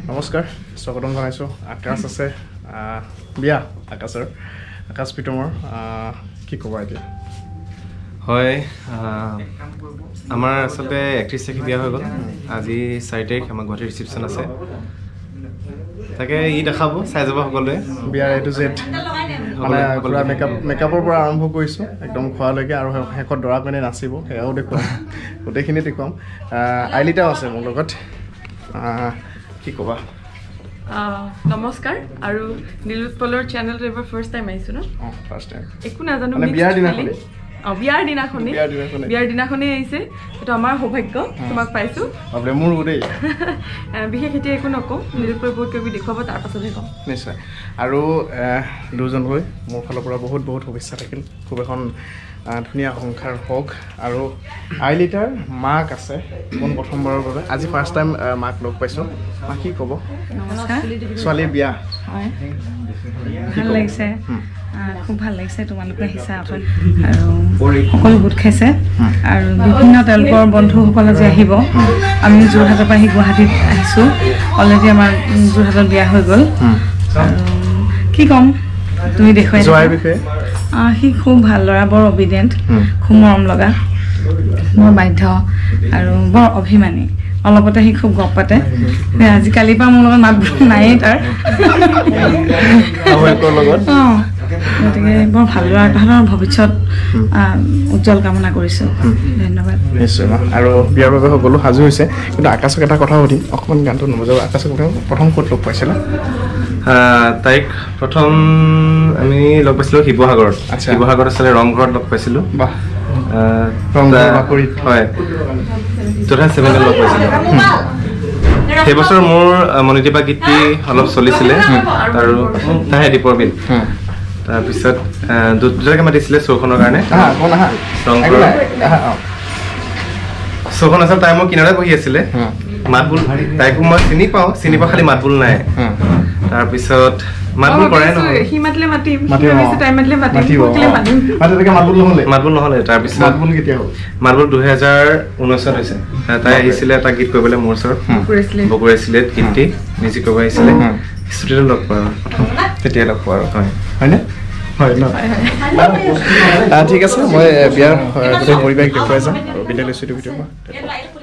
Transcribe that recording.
নমস্কাৰ স্বাগতম জনাইছো আকাশ আছে বিয়া আকাশ পিটমৰ কি ক'বা এতিয়া হয় আমাৰ আসলে 31 তাৰিখে বিয়া হৈ গ'ল আজি 4 তাৰিখ আমাৰ গুৱাহাটী ৰিসেপশন আছে তাকে ই দেখাব চাই যাব সকলোৱে বিয়াৰ এ টু জেড মানে পুৰা মেকআপৰ পৰা আৰম্ভ কৰিছো একদম খোৱালৈকে আৰু হেকত দৰা কইনা নাচিব হেয়াও দেখুৱাম গোটেইখিনি দেখুৱাম আইলিটাও আছে মোৰ লগত কি ক'বা নমস্কাৰ আৰু নীলোৎপলৰ চেনেলটো এবাৰ ফাৰ্ষ্ট টাইম আহিছো ন ফাৰ্ষ্ট টাইম একো নাজানো মানে বিয়াৰ দিনাখনি বিয়াৰ দিনাখনেই আহিছে এইটো আমাৰ সৌভাগ্য তোমাক পাইছো আপনি মোৰ উদেই বিশেষ এতিয়া একো নকওঁ নীলোৎপল বহুত কিবি দেখুৱাব তাৰ পাছতহে কম নিশ্চয় আৰু দুজনকৈ মোৰ ফালৰ পৰা বহুত বহুত শুভেচ্ছা থাকিল খুব এখন ধুনীয়া সংসাৰ হওক আৰু আইলিটাৰ মাক আছে কোন প্ৰথমবাৰৰ বাবে আজি ফাৰ্ষ্ট টাইম মাক লগ পাইছোঁ মাক কি ক'ব নমস্কাৰ ছোৱালীৰ বিয়া হয় ভাল লাগিছে খুব ভাল লাগিছে তোমালোকে আহিছা অকল আৰু সকলো গোট খাইছে আৰু বিভিন্ন তেওঁলোকৰ বন্ধুসকল যে আহিব আমি যোৰহাটৰ পৰা আহি গুৱাহাটীত আহিছোঁ অলৰেডি আমাৰ যোৰহাটত বিয়া হৈ গ'ল কি ক'ম তুমি দেখুৱাই যোৱাৰ বিষয়ে সি খুব ভাল ল'ৰা বৰ অবিডেণ্ট খুব মৰম লগা বৰ বাধ্য আৰু বৰ অভিমানী অলপতে সি খুব গপ পাতে আজিকালিৰ পৰা মোৰ লগত মাত নায়েই তাৰ গতিকে বৰ ভাল ল'ৰা তাহাঁতৰ ভৱিষ্যত উজ্জ্বল কামনা কৰিছোঁ ধন্যবাদ নিশ্চয় আৰু বিয়াৰ বাবে সকলো সাজু হৈছে কিন্তু আকাশক এটা কথা সুধিম অকণমান গানটো নবজাব আকাশক প্ৰথম ক'ত লগ পাইছিলা তাইক প্ৰথম আমি লগ পাইছিলোঁ শিৱসাগৰত আছিলে ৰংঘৰত লগ পাইছিলোঁ হয় 2007 লগ পাইছিলোঁ সেই বছৰ মোৰ মণিদীপা গীতি অলপ চলিছিলে আৰু তাহে দীপৰ বিল তাৰপিছত দুটাকে মাতিছিলে শ্ব'খনৰ কাৰণে শ্ব'খন আচলতে তাই মোৰ কিনাৰে বহি আছিলে মাতবোল তাইকো মই চিনি পাওঁ খালি মাতবোল নাই তাৰপিছত মাতবোল কৰাই নহয় মাতবোল নহ'লে তাৰপিছত মাতবোল 2019 হৈছে তাই আহিছিলে এটা গীত কৰিবলৈ মোৰ ওচৰত বকুৰে আছিলে গীতটি মিউজিক কৰিব আহিছিলে ষ্টুডিঅ'ত লগ পোৱা প্ৰথম তেতিয়া লগ পোৱা আৰু হয়নে হয় ন ঠিক আছে মই বিয়াৰ গোটেই পৰিৱেশ দেখুৱাই যাম আৰু বিদায় লৈছোঁ ভিডিঅ'ৰ পৰা